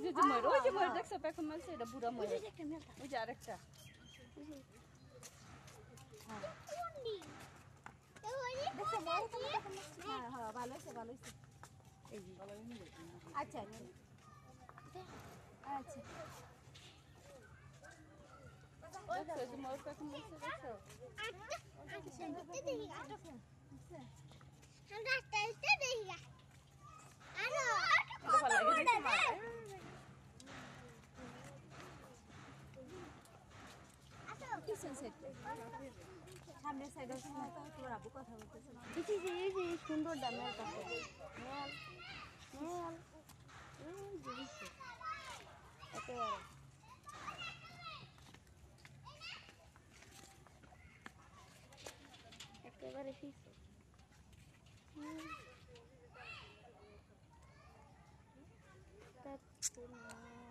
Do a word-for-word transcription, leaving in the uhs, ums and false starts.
যে যে ময়ূর ওই যে ময়ূর দেখছো পেখম মারছে এটা বুড়া ময়ূর ওই যে আরেকটা হ্যাঁ হ্যাঁ ভালো হয়েছে ভালো হয়েছে আচ্ছা আচ্ছা আচ্ছা দেখছো যে ময়ূর পেখম মারছে দেখছো সামনের সাইডে তোমার আব্বু কথা বলতেছে সুন্দর দামের কাছে মেল মেল এই জিনিস একেবারে একেবারে ফিক্স হুম